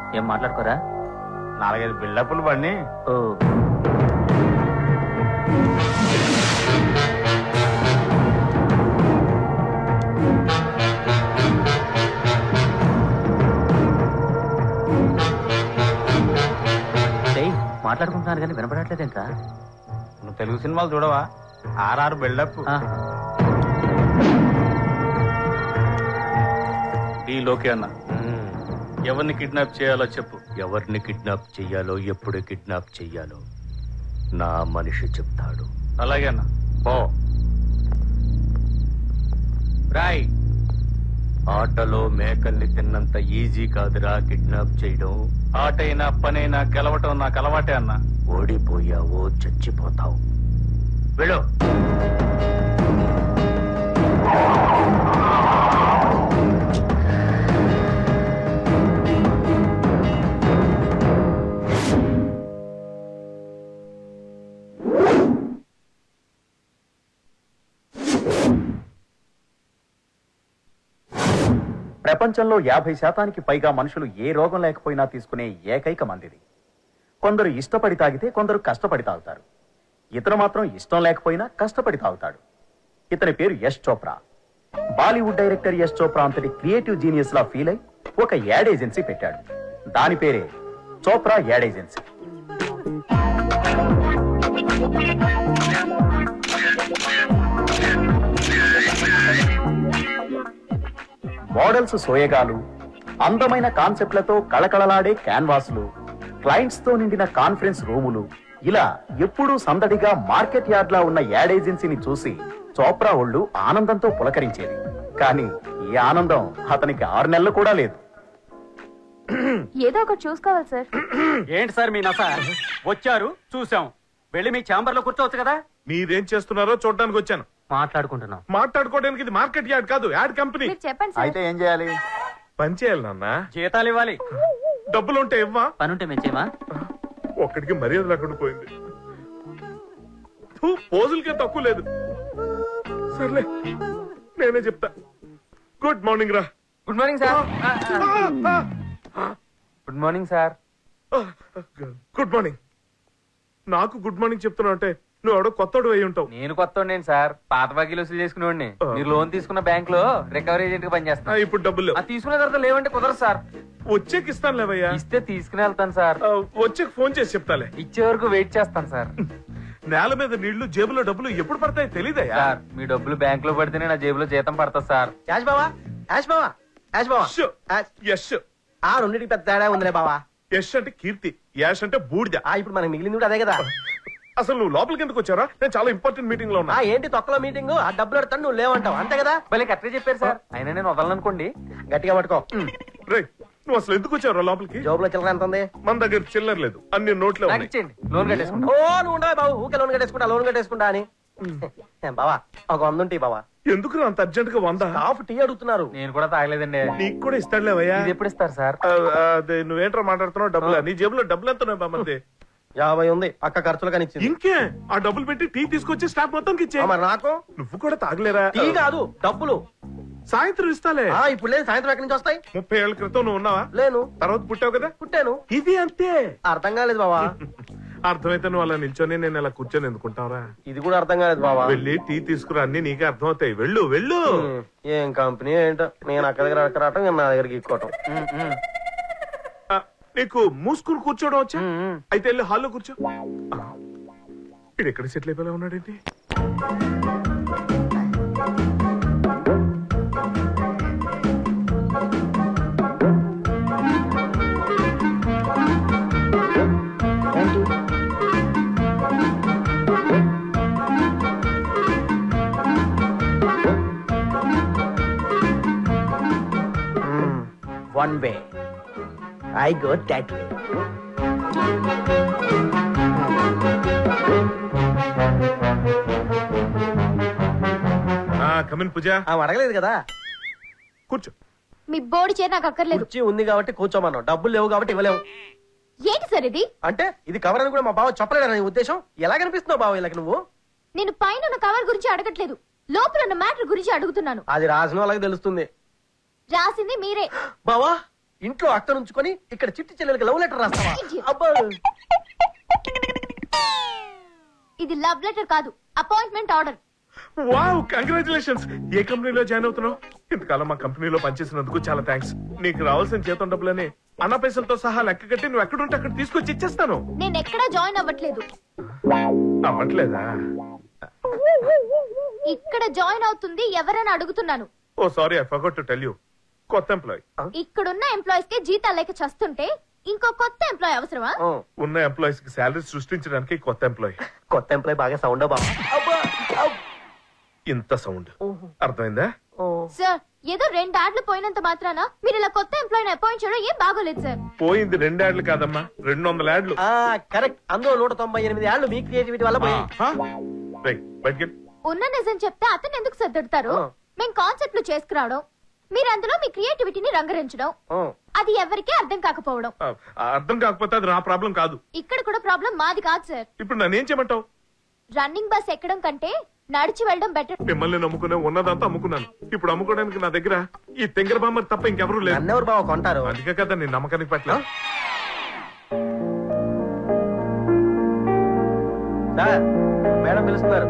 ఏం మాట్లాడుకోరా? 4-5 బిల్డప్లు పడి. ఓ మాట్లాడుకుంటున్నారు కానీ వినపడట్లేదేంట్రా? నువ్వు తెలుగు సినిమాలు చూడవా? 6 బిల్డప్. లోకే అన్న, ఎవరిని కిడ్నాప్ చేయాలో చెప్పు. ఎవరిని కిడ్నాప్ చెయ్యాలో, ఎప్పుడు కిడ్నాప్ చెయ్యాలో నా మనిషి చెప్తాడు. అలాగే అన్న. ఓ రాయ్, ఆటలో మేకల్ని తిన్నంత ఈజీ కాదురా కిడ్నాప్ చేయడం. ఆటైనా పనైనా గెలవటం నాకు అలవాటే అన్న. ఓడిపోయావో చచ్చిపోతావు. వెళ్ళు. ప్రపంచంలో 50% పైగా మనుషులు ఏ రోగం లేకపోయినా తీసుకునే ఏకైక మందిది. కొందరు ఇష్టపడి తాగితే కొందరు కష్టపడి తాగుతారు. ఇతను మాత్రం ఇష్టం లేకపోయినా కష్టపడి తాగుతాడు. ఇతని పేరు యష్ చోప్రా. బాలీవుడ్ డైరెక్టర్ యష్ చోప్రా అంతటి క్రియేటివ్ జీనియస్ లా ఫీల్ అయి ఒక యాడ్ ఏజెన్సీ పెట్టాడు. దాని పేరే చోప్రా యాడ్ ఏజెన్సీ. మోడల్స్ సోయగాలు, అందమైన కాన్సెప్ట్లతో కళకళలాడే క్యాన్వాస్లు, క్లయింట్స్ తో నిండిన కాన్ఫరెన్స్ రూములు, ఇలా ఎప్పుడూ సందడిగా మార్కెట్ యార్డ్ లా ఉన్న యాడ్ ఏజెన్సీని చూసి చోప్రా ఒళ్ళు ఆనందంతో పులకరించేది. కానీ ఈ ఆనందం అతనికి 6 నెలలు కూడా లేదు. ఏదో ఒకటి చూసుకోవాలి సార్. ఏంటి సార్ మీ నస? వచ్చారు, చూసాం, వెళ్ళి మీ ఛాంబర్ లో కూర్చోవచ్చు కదా. మీరేం చేస్తున్నారో చూడడానికి వచ్చాను. మాట్లాడుకుంటున్నాం. మాట్లాడుకోవడానికి ఇది మార్కెట్ యార్డ్ కాదు, యాడ్ కంపెనీ. చెప్పండి. అయితే ఏం చేయాలి? పని చేయాలి నాన్న. జీతాలు ఇవ్వాలి. డబ్బులు ఉంటే ఇవ్వా? పనుంటే మెచ్చేమా? ఒక్కడికి మర్యాద లేకుండా పోయింది. పోజులకే తక్కువ లేదు. సర్లే, నేనే చెప్తా. గుడ్ మార్నింగ్ రా. Good morning sir. Good morning sir. Good morning. నాకు గుడ్ మార్నింగ్ చెప్తున్నావు అంటే నువ్వు ఎవడో కొత్తడు అయి ఉంటావు. నేను కొత్త సార్, పాత బాకీలు వసూలు చేసుకునేవాడిని. మీరు లోన్ తీసుకున్న బ్యాంక్ లో రికవరీ ఏజెంట్ గా పనిచేస్తున్నా. ఇప్పుడు డబ్బులు తీసుకున్న తర్వాత లేవంటే కుదరదు సార్. వచ్చేకి ఇస్తాను లేవయ్యా. ఇస్తే తీసుకుని వెళ్తాను సార్. వచ్చేకి ఫోన్ చేసి చెప్తాలే. ఇచ్చే వరకు వెయిట్ చేస్తాను సార్. నేల మీద నీళ్లు, జేబులో డబ్బులు ఎప్పుడు పడతాయి తెలీదయ్యా. సార్, మీ డబ్బులు బ్యాంక్ లో పడితేనే నా జేబులో జీతం పడుతుంది సార్. యాష్ బావా, యాష్ బావా, యాష్ బావా. యష్. ఆ రెండింటికి పెద్ద తేడా ఉందిలే బావా. యష్ అంటే కీర్తి, యాష్ అంటే బూడిద. ఇప్పుడు మనకి మిగిలింది కూడా అదే కదా. అసలు నువ్వు లోపలికి ఎందుకు వచ్చారా? నేను చాలా ఇంపార్టెంట్ మీటింగ్ లో ఉన్నా. ఏంటి తొక్కలో మీటింగ్? ఆ డబ్బులు పెడతాను, నువ్వు లేవంటావు అంతే కదా. మళ్ళీ కరెక్ట్గా చెప్పారు సార్. అయినా నేను వదలనుకోండి. గట్టిగా పట్టుకో. రే, నువ్వు అసలు ఎందుకు వచ్చావు లోపలికి? జోబులో చిల్లర ఎంత ఉంది? మన దగ్గర చిల్లర లేదు, అన్ని నోట్లే ఉన్నాయి. లోన్ కట్టేసుకుంటా. నువ్వు ఉండవు బాబు, ఊకే లోన్ కట్టేసుకుంటా అని. బావా ఒక 100 ఉంటాయి బావా. ఎందుకు అంత అర్జెంట్ గా 100? హాఫ్ టీ అడుగుతున్నారు. నేను కూడా తాగలేదండి. నీకు కూడా ఇస్తాడులేవయ్యా. ఎప్పుడు ఇస్తారు సార్? అదే నువ్వేంట్రా మాట్లాడుతున్నావు? డబ్బులు నీ జేబులో డబ్బులు ఎంత ఉన్నాయి బామ్మది? 50 ఉంది, అక్క ఖర్చులు కానీ ఇచ్చింది. ఇంకే ఆ డబ్బులు పెట్టి టీ తీసుకొచ్చి స్టాఫ్ మొత్తం ఇచ్చే. మరి నాకు? నువ్వు కూడా తాగలేరా? టీ కాదు, డబ్బులు సాయంత్రం ఇస్తాలే. ఇప్పుడు లేదు, సాయంత్రం ఎక్కడి నుంచి వస్తాయి? 30 ఏళ్ల క్రితం నువ్వు ఉన్నావా? లేను. తర్వాత పుట్టావు కదా? పుట్టాను. ఇది అంతే. అర్థం కాలేదు బావా. అర్థమైతే నువ్వు అలా నిల్చొని నేను అలా కూర్చొని ఎందుకుంటావురా? ఇది కూడా అర్థం కాలేదు బావా. వెళ్ళి టీ తీసుకురా, అన్ని నీకే అర్థం అవుతాయి. వెళ్ళు వెళ్ళు. ఏం కంపెనీ ఏంటో, నేను అక్క దగ్గర అక్క రావటం, నా దగ్గరికి ఇక్కోవటం. నీకు మూసుకుని కూర్చోవడం వచ్చా? అయితే వెళ్ళి హాల్లో కూర్చో. ఇది ఎక్కడ సెటిల్ అయిపోయినా ఉన్నాడేంటి? One way. I go that way. Come in Pooja. అడగలేదు కదా. కూర్చో. మీ బోర్డు చేరి నాకు అక్కర్లేదు. కుర్చీ ఉంది కాబట్టి కూర్చోమన్నావు, డబ్బులు లేవు కాబట్టి ఇవ్వలేవు. ఏంటి సార్ ఇది? అంటే ఇది కవర్ అని కూడా మా బావ చెప్పలేదని ఉద్దేశం. ఎలా కనిపిస్తున్నావు బావ ఇలా నువ్వు? నేను పైన ఉన్న కవర్ గురించి అడగట్లేదు, లోపల ఉన్న మ్యాటర్ గురించి అడుగుతున్నాను. అది రాసిన వాళ్ళకి తెలుస్తుంది. రాసింది మీరే. బావా ఇంట్లో అక్క నుంచుకొని ఇక్కడ చిట్టి చెల్లెలకి లవ్ లెటర్ రాస్తావా? అబ్బా ఇది లవ్ లెటర్ కాదు, అపాయింట్మెంట్ ఆర్డర్. Wow, congratulations. ఏ కంపెనీలో జాయిన్ అవుతున్నావు? ఇంతకాలం మా కంపెనీలో పనిచేసినందుకు చాలా థ్యాంక్స్. నీకు రావాల్సిన జీతం డబ్బులని అన్న పైసలతో సహా లెక్క కట్టి నువ్వు ఎక్కడుంటే అక్కడ తీసుకొచ్చి ఇచ్చేస్తాను. నేను ఎక్కడా జాయిన్ అవ్వట్లేదు. అవ్వట్లేదా? ఇక్కడ జాయిన్ అవుతుంది ఎవరైనా అడుగుతున్నాను. Oh sorry, I forgot to tell you. కొత్త ఎంప్లాయ్. ఇక్కడున్న ఎంప్లాయీస్ కి జీతాలు లేక చస్తుంటే ఇంకో కొత్త ఎంప్లాయీ అవసరమా? ఉన్న ఎంప్లాయీస్ కి శాలరీ సృష్టించడానికి కొత్త ఎంప్లాయీ. కొత్త ఎంప్లాయ్ బాగా సౌండ్ బాబా. ఇంత సౌండ్ అర్థమైందా? సార్, ఏదో 2 యాడ్లు పోయినంత మాత్రాన మీరు ఇలా కొత్త ఎంప్లాయీని అపాయింట్ చేయడం ఏం బాగోలేదు సార్. పోయింది 2 యాడ్లు కాదమ్మా, 200 యాడ్లు. కరెక్ట్. అందులో 198 యాడ్లు మీ క్రియేటివిటీ వల్ల పోయాయి. బయటికి ఉన్న నిజం చెప్తే అతను ఎందుకు సర్దుడతారు? మేము కాన్సెప్ట్లు చేసుకురావడం, మీరు అందులో మీ క్రియేటివిటీని రంగరించడం, అది ఎవరికీ అర్థం కాకపోవడం. అర్థం కాకపోతే అది నా ప్రాబ్లం కాదు. ఇక్కడ కూడా ప్రాబ్లం మాది కాదు సార్. ఇప్పుడు నన్ను ఏం చేయమంటావు? రన్నింగ్ బస్ ఎక్కడం కంటే నడిచి వెళ్ళడం బెటర్. మిమ్మల్ని నమ్ముకునే ఉన్నదంతా అమ్ముకున్నాను. ఇప్పుడు అమ్ముకోవడానికి నా దగ్గర ఈ తెంగర బామ్మర్ తప్ప ఇంకెవరూ లేదు. అన్నెవరు బావ కొంటారు? అందుకే కదా నేను నమ్మకానికి పట్ల. మేడం పిలుస్తున్నారు.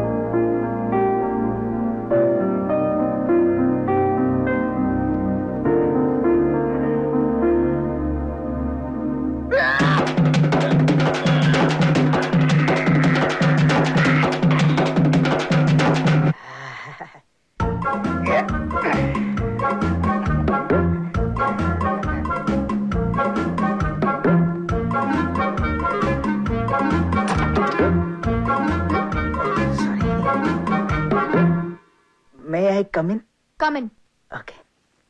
May I come in? Come in. Okay.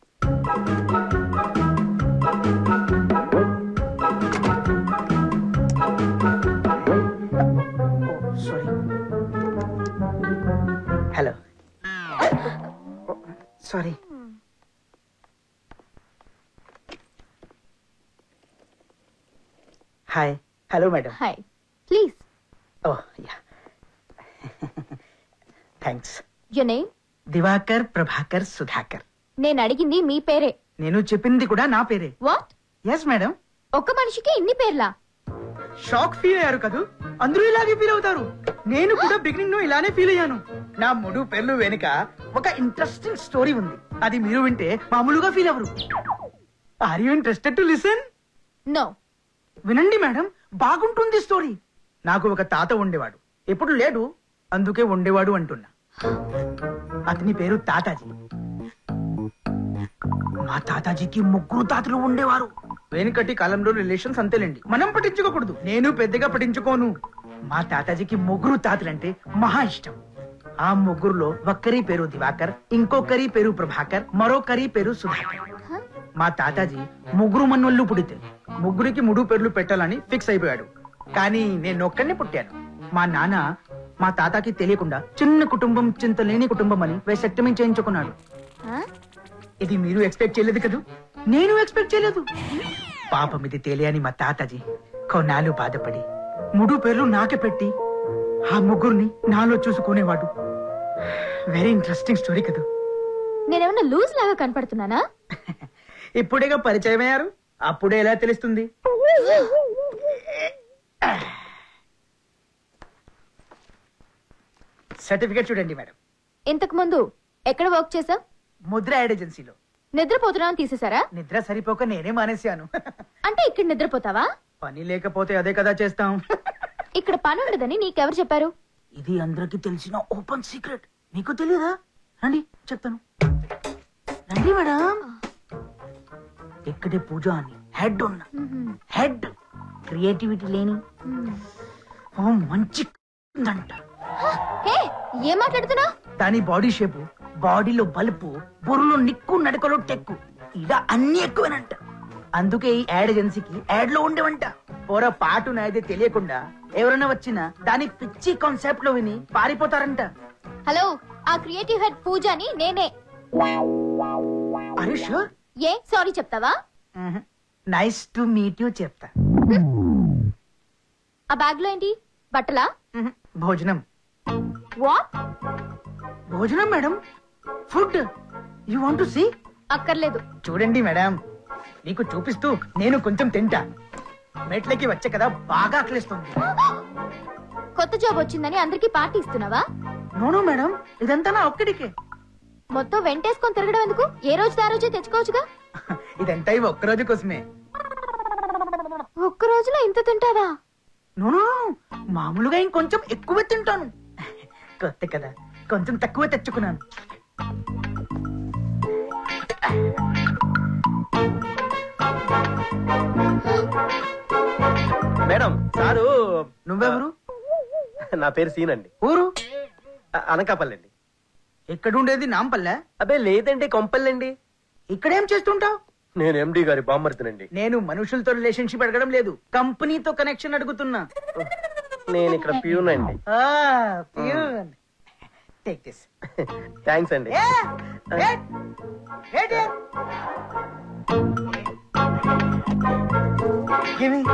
Oh, sorry. Hello. Sorry. Hi. Hello, madam. Hi. Please. Oh, yeah. Thanks. Your name? Diwakar Prabhakar Sudhakar. నేను అడిగింది మీ పేరే. నేను చెప్పింది కూడా నా పేరే. వాట్? Yes madam. ఒక్క మనిషికి ఇన్ని పేర్లా? షాక్ ఫీల్ అయ్యారు కదూ, అందరూ ఇలాగే ఫీల్ అవుతారు. నేను కూడా బిగినింగ్ లో ఇలానే ఫీల్ అయ్యాను. నా 3 పేర్లు వెనుక ఒక ఇంట్రెస్టింగ్ స్టోరీ ఉంది. అది మీరు వింటే మామూలుగా ఫీల్ అవ్వరు. Are you interested to listen? No. వినండి మేడం, బాగుంటుంది స్టోరీ. నాకు ఒక తాత ఉండేవాడు, ఎప్పుడు లేడు, అందుకే ఉండేవాడు అంటున్నా. అతని పేరు తాతాజీ. మా తాతాజీకి 3 తాతలు ఉండేవారు. వెనుకటి కాలంలో రిలేషన్స్ అంతేలేండి, మనం పట్టించుకోకూడదు. నేను పెద్దగా పట్టించుకోను. మా తాతాజీకి 3 తాతలంటే మహా ఇష్టం. ఆ 3లో ఒక్కరి పేరు దివాకర్, ఇంకొకరి పేరు ప్రభాకర్, మరొకరి పేరు సుధాకర్. మా తాతాజీ 3 మన్నోళ్ళు పుడితే 3కి 3 పేర్లు పెట్టాలని ఫిక్స్ అయిపోయాడు. కానీ నేను ఒక్కడిని పుట్టాను. మా నాన్న మా తాతకి తెలియకుండా చిన్న కుటుంబం చింతలేని కుటుంబం అని వేసెక్టమీ చేయించుకున్నాడు. ఇది మీరు ఎక్స్పెక్ట్ చేయలేదు కదూ, నేను ఎక్స్పెక్ట్ చేయలేదు. పాపం ఇది తెలియని మా తాతాజీ కొన్నాళ్ళు బాధపడి 3 పేర్లు నాకే పెట్టి ఆ 3ని నాలో చూసుకునేవాడు. వెరీ ఇంట్రెస్టింగ్ స్టోరీ కదూ. నేనేమన్నా లూజ్ లాగా కనపడుతున్నానా? ఇప్పుడేగా పరిచయం అయ్యారు, అప్పుడే ఎలా తెలుస్తుంది? సర్టిఫికేట్ చూడండి మేడం. ఇంతకు ముందు ఎక్కడ వర్క్ చేసావ్? ముద్ర యాడ్ ఏజెన్సీలో. నిద్రపోతున్నా తీసేసారా? నిద్ర సరిపోక నేనే మానేశాను. అంటే ఇక్కడ నిద్రపోతావా? పని లేకపోతే అదే కదా చేస్తాం. ఇక్కడ పని ఉండదని నీకెవరు చెప్పారు? ఇది అందరికి తెలిసిన ఓపెన్ సీక్రెట్. మీకు తెలియదా? రండి చెప్తాను. రండి మేడం. ఇక్కడే పూజ అని హెడ్ ఉన్న హెడ్ క్రియేటివిటీ లేని మంచి అంట. ఏం మాట్లాడుతున్నా? దాని బాడీ షేపు, బాడీలో బలుపు, బుర్రలో నిక్కు, నడకలో టెక్కు, ఇలా అన్ని ఎక్కువనంట. అందుకే ఈ యాడ్ ఏజెన్సీకి యాడ్ లో ఉండేవంట. పోరా పాటు నాదే తెలియకుండా ఎవరైనా వచ్చినా దాని పిచ్చి కాన్సెప్ట్ లో విని పారిపోతారంట. హలో, ఆ క్రియేటివ్ హెడ్ పూజని నేనే. Are you sure? ఏ సారీ చెప్తావా? నైస్ టు మీట్ యు చెప్తా. ఆ బ్యాగ్ లో ఏంటి? బట్టలా? భోజనం. వాట్? భోజనం madam, food. You want to see? అక్కర్లేదు. చూడండి మేడం, నీకు చూపిస్తూ నేను కొంచెం తింటా. మెట్లకి వచ్చే కదా బాగా ఆకలిస్తుంది. కొత్త జాబ్ వచ్చిందని అందరికి పార్టీ ఇస్తున్నావా? నోను మేడం, ఇదంతా నా ఒక్కడికే. మొత్తం వెంటేసుకొని తిరగడం ఎందుకు? ఏ రోజు ఆ రోజే తెచ్చుకోవచ్చుగా. ఇదంతా ఇవి ఒక్కరోజు కోసమే. ఒక్క రోజులో ఇంత తింటావా? నోను, మామూలుగా ఇంకొంచెం ఎక్కువ తింటాను. కొత్త కదా, కొంచెం తక్కువ తెచ్చుకున్నాను. Madam sir. నువ్వెవరు? నా పేరు సీన్ అండి. ఊరు? అనకాపల్లండి. ఎక్కడుండేది? నాంపల్లె? అబ్బే లేదండి, కొంపల్లండి. ఇక్కడేం చేస్తుంటావు? నేను ఎండి గారి బామ్మర్తినండి. నేను మనుషులతో రిలేషన్షిప్ అడగడం లేదు, కంపెనీతో కనెక్షన్ అడుగుతున్నా. నేను ఇక్కడ ప్యూన్ అండి. Take this. థ్యాంక్స్ అండి. Give me.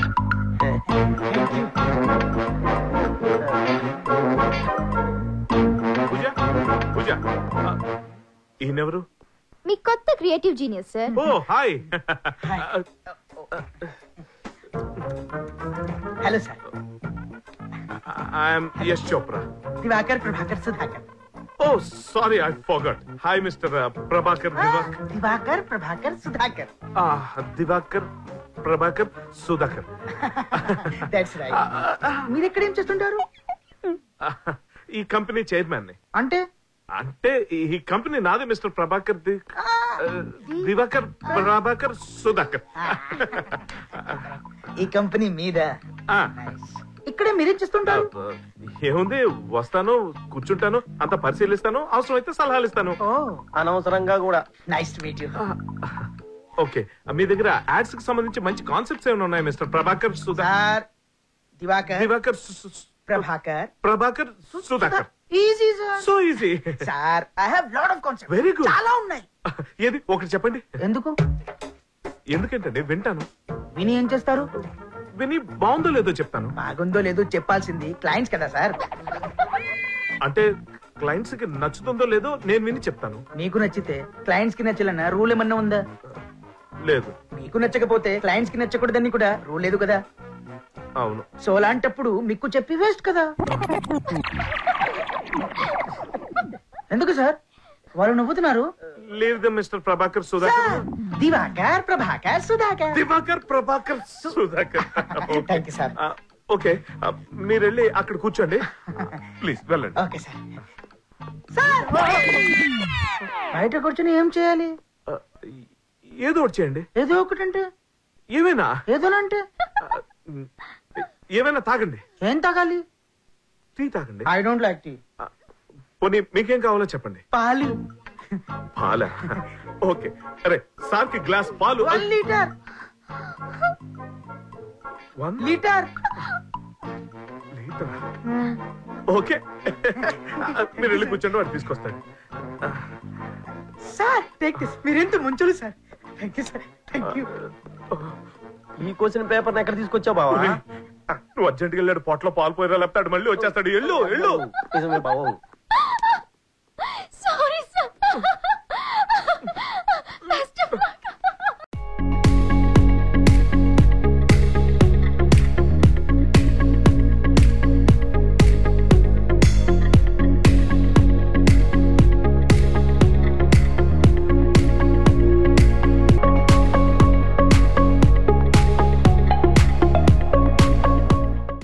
పూజ పూజ ఈయనెవరు? మీ కొత్త creative genius sir. Oh hi. Hello sir. I'm Yash Chopra. Diwakar Prabhakar Sudhakar. Oh sorry, I forgot. Hi mister Prabhakar. Diwakar Prabhakar Sudhakar. Diwakar Prabhakar Sudhakar. That's right. మీరు ఎక్కడ ఏం చేస్తుంటారు? ఈ కంపెనీ చైర్మన్ ని. అంటే అంటే ఈ కంపెనీ నాది మిస్టర్ ప్రభాకర్. దివాకర్ ప్రభాకర్ సుధాకర్. ఈ కంపెనీ మీద. ఆ, ఇక్కడే మీరేం చేస్తుంటారు? ఏముంది, వస్తాను, కూర్చుంటాను, అంత పరిశీలిస్తాను, అవసరం అయితే సలహాలు ఇస్తాను. ఓ, అనవసరంగా కూడా. Nice to meet you. Okay, మీ దగ్గర యాడ్స్ కి సంబంధించి మంచి కాన్సెప్ట్స్ ఏమైనా ఉన్నాయి mister Prabhakar sir? Diwakar Diwakar Prabhakar Prabhakar Sudhakar. Easy sir. So easy. Sir, I have lot of concepts. Very good. చాలా ఉన్నాయి. ఏది ఒకటి చెప్పండి. ఎందుకు? ఎందుకంటే వింటాను. విని ఏం చేస్తారు? విని బాగుందో లేదో చెప్తాను. బాగుందో లేదో చెప్పాల్సింది క్లయింట్స్ కదా సార్. అంటే క్లయింట్స్ కి నచ్చుతుందో లేదో నేను విని చెప్తాను. మీకు నచ్చితే క్లయింట్స్ కి నచ్చాలన్న రూల్ ఏమన్నా ఉందా? లేదు. మీకు నచ్చకపోతే క్లయింట్స్ కి నచ్చకూడదని కూడా రూల్ లేదు కదా. అవును. సో అలాంటప్పుడు మీకు చెప్పి వేస్ట్ కదా. ఎందుకు సార్ వాళ్ళు నవ్వుతున్నారు? లేదు mister Prabhakar Sudhakar. Diwakar Prabhakar Sudhakar. Diwakar Prabhakar Sudhakar. Thank you sir. Okay, మీరు వెళ్ళి అక్కడ కూర్చోండి ప్లీజ్. వెళ్ళండి. Okay sir. సార్, బయట కూర్చొని ఏం చేయాలి? ఏదో ఒకటి చేయండి. ఏదో ఒకటంటే ఏమైనా ఏదోనంటే ఏమైనా తాగండి. ఏం తాగాలి? టీ తాగండి. I don't like tea. పోనీ మీకేం కావాలో చెప్పండి. పాలు. పాలా? ఓకే, అరే సార్ కి గ్లాస్ పాలు. 1 లీటర్. 1 లీటర్. లీటర్. ఓకే, మీరు వెళ్ళి కూర్చోండి, వాడు తీసుకొస్తాడు. Sir, take this. మీరెంత ముంచులు sir. Thank you sir. Thank you. ఈ క్వశ్చన్ పేపర్ ఎక్కడ తీసుకొచ్చావు బావా? నువ్వు అర్జెంట్గా వెళ్ళాడు, పొట్లో పాలు పోయిరా, లేకపోతే మళ్ళీ వచ్చేస్తాడు. ఎల్లు ఎల్లు. నిజమే బావ.